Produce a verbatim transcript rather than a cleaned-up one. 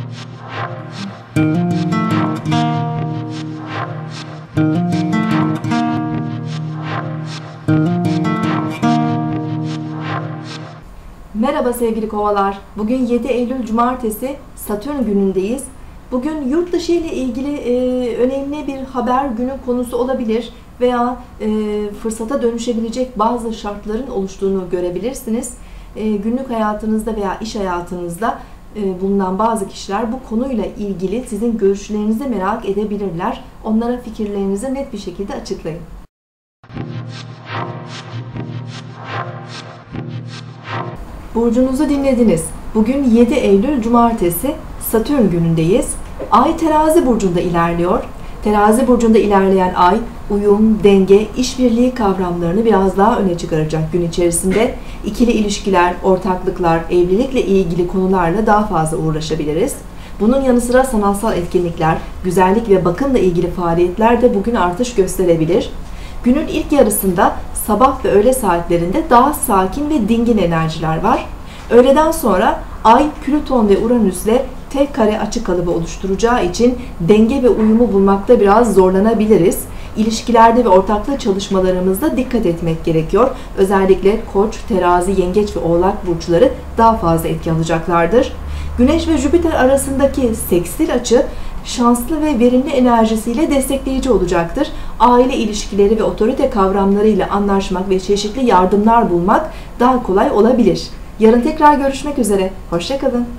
Merhaba sevgili kovalar. Bugün yedi Eylül Cumartesi, Satürn günündeyiz. Bugün yurt dışı ile ilgili e, önemli bir haber günün konusu olabilir veya e, fırsata dönüşebilecek bazı şartların oluştuğunu görebilirsiniz. E, günlük hayatınızda veya iş hayatınızda e, bulunan bazı kişiler bu konuyla ilgili sizin görüşlerinizi merak edebilirler. Onlara fikirlerinizi net bir şekilde açıklayın. Burcunuzu dinlediniz. Bugün yedi Eylül Cumartesi, Satürn günündeyiz. Ay Terazi burcunda ilerliyor. Terazi burcunda ilerleyen ay, uyum, denge, işbirliği kavramlarını biraz daha öne çıkaracak gün içerisinde. İkili ilişkiler, ortaklıklar, evlilikle ilgili konularla daha fazla uğraşabiliriz. Bunun yanı sıra sanatsal etkinlikler, güzellik ve bakımla ilgili faaliyetler de bugün artış gösterebilir. Günün ilk yarısında sabah ve öğle saatlerinde daha sakin ve dingin enerjiler var. Öğleden sonra Ay, Plüton ve Uranüs'le tek kare açı kalıbı oluşturacağı için denge ve uyumu bulmakta biraz zorlanabiliriz. İlişkilerde ve ortaklık çalışmalarımızda dikkat etmek gerekiyor. Özellikle Koç, Terazi, Yengeç ve Oğlak burçları daha fazla etki alacaklardır. Güneş ve Jüpiter arasındaki sekstil açı şanslı ve verimli enerjisiyle destekleyici olacaktır. Aile ilişkileri ve otorite kavramlarıyla anlaşmak ve çeşitli yardımlar bulmak daha kolay olabilir. Yarın tekrar görüşmek üzere. Hoşça kalın.